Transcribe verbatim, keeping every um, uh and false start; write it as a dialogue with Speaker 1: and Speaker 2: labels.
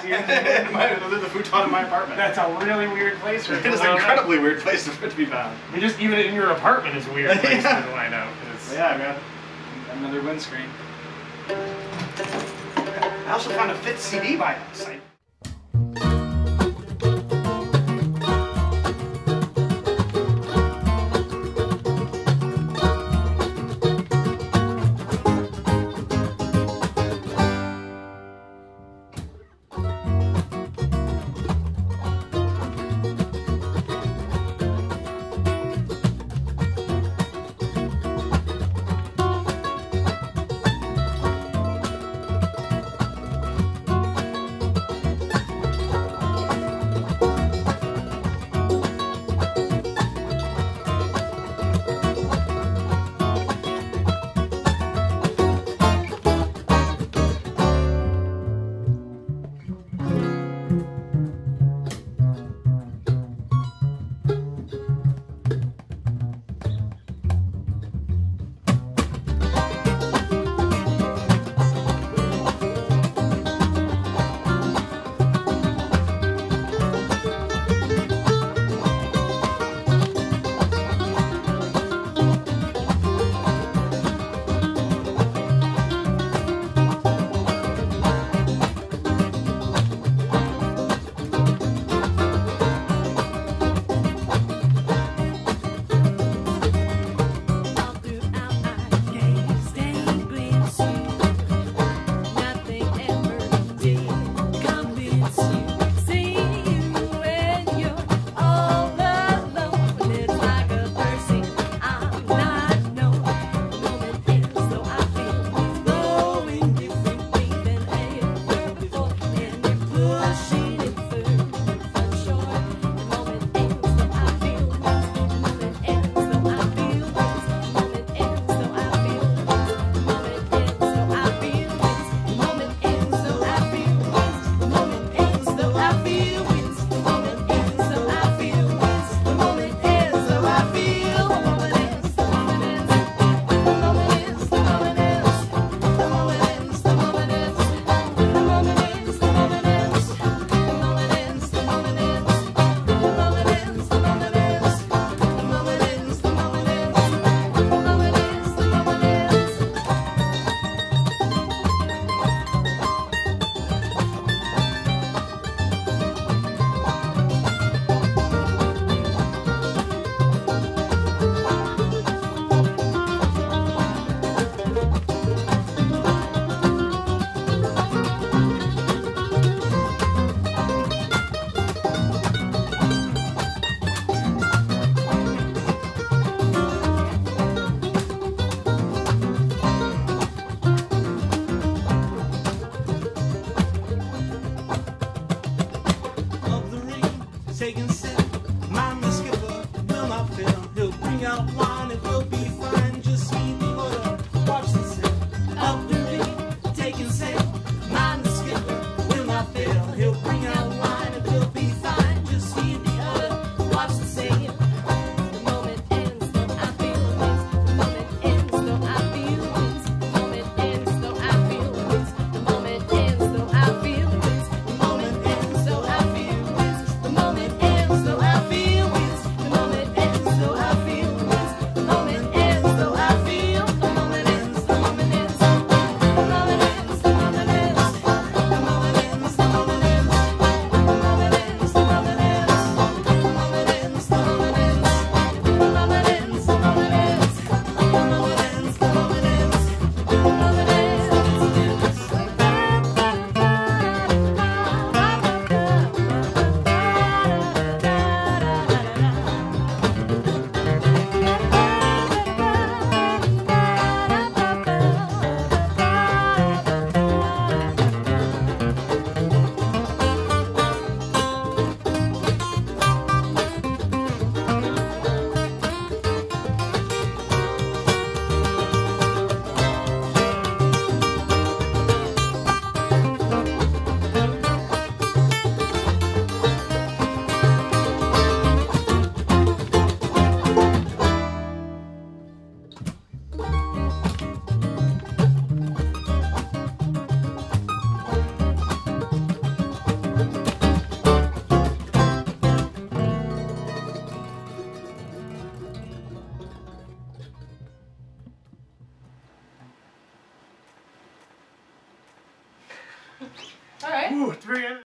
Speaker 1: in my, the futon in my apartment.
Speaker 2: That's a really weird place for it
Speaker 1: It is an incredibly weird place for it to be found.
Speaker 2: I mean, just even in your apartment is a weird place
Speaker 1: Yeah.
Speaker 2: to find out.
Speaker 1: Yeah, I got another windscreen. I also found a fifth C D by accident.
Speaker 3: All right.
Speaker 2: Ooh, three.